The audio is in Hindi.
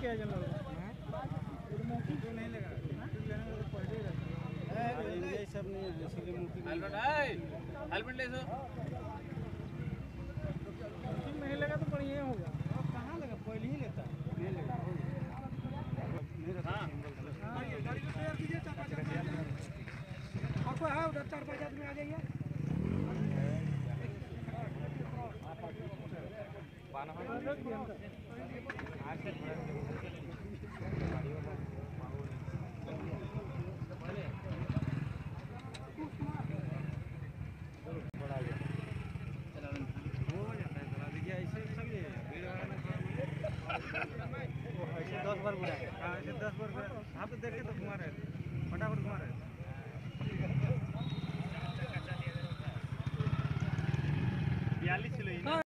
क्या जन लगा मुफ्त तो नहीं लगा, मुफ्त लेने में तो पहले ही रहता है। अरे ये सब नहीं है, इसलिए मुफ्त हेलमेट ले सो। मुफ्त नहीं लगा तो बढ़िया होगा। अब कहाँ लगा, पहले ही लेता है। नहीं लगा, हो गया। नहीं रहता सिंगल। गाड़ी को तैयार कीजिए, 4-5 आदमी आपको है उधर, 4-5 आदमी आ जाइए। ऐसे 10 बार घुरा है। हाँ, ऐसे 10 बार घुरा। आप तो देखे तो घुमा रहे थे, फटाफट घुमा रहे थे। 42 किलो।